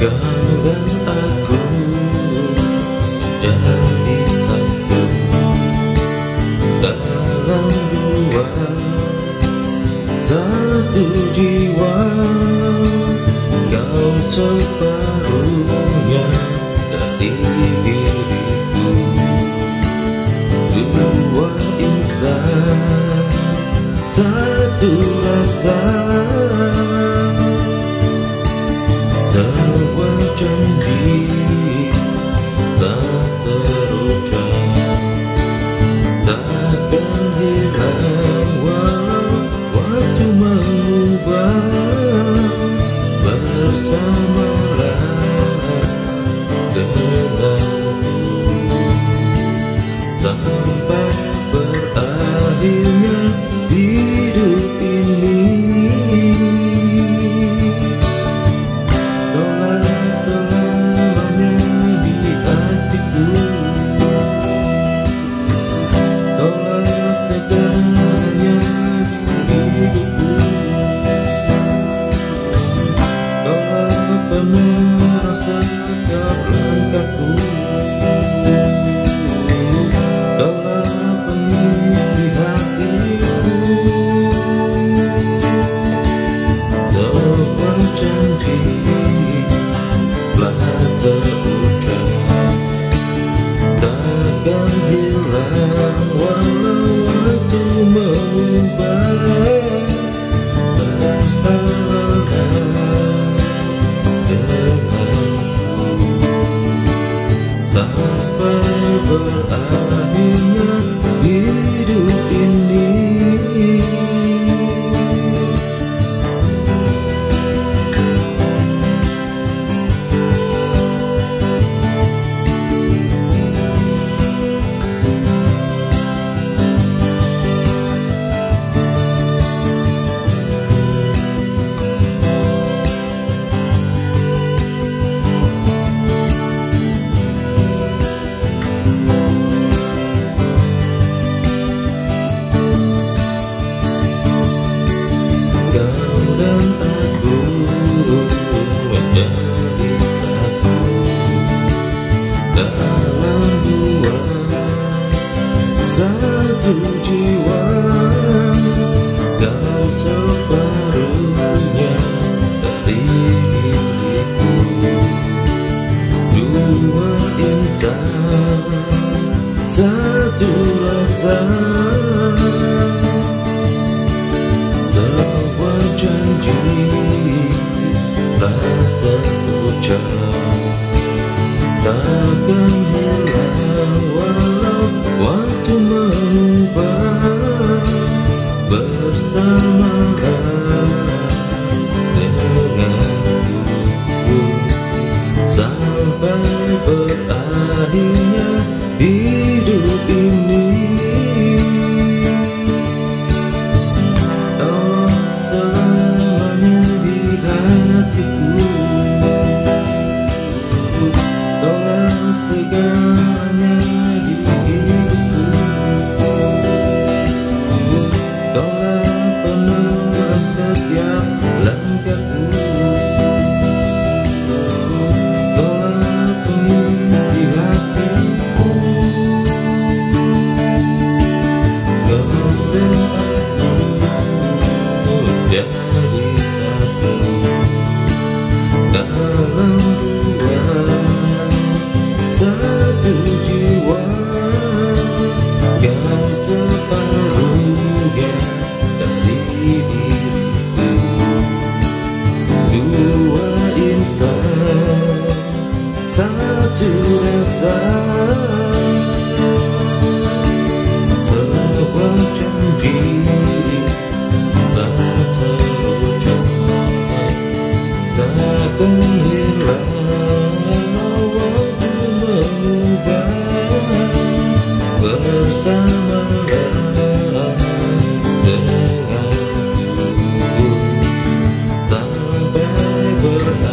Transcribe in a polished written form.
Kau dan aku jadi satu dalam dua, satu jiwa. Kau separuhnya dari diriku, dua insan, satu rasa. Sebuah janji tak terucap, takkan hilang walau waktu mengubah. Bersamalah denganku sampai berakhirnya hidup ini. Merasa setiap langkahku, kaulah pengisi hatiku. Sebuah janji telah terucap, takkan hilang walau waktu mengubah. Sampai berakhirnya hidup ini. Dan aku menjadi satu dalam dua, satu jiwa. Kau separuhnya dari diriku, dua insan, satu rasa. Sebuah janji tak terucap, takkan hilang walau waktu mengubah. Bersamalah denganku sampai berakhirnya hidup ini. Kaulah segalanya di hidupku, kaulah penuh setiap langkahku, kaulah pengisi hatiku. Kau dan aku jadi satu dalam dua, satu jiwa. Kau separuhnya dari diriku, dua insan, satu rasa. Sebuah janji tak terucap, takkan hilang waktu mengubah. Bersamalah denganku sampai berakhir.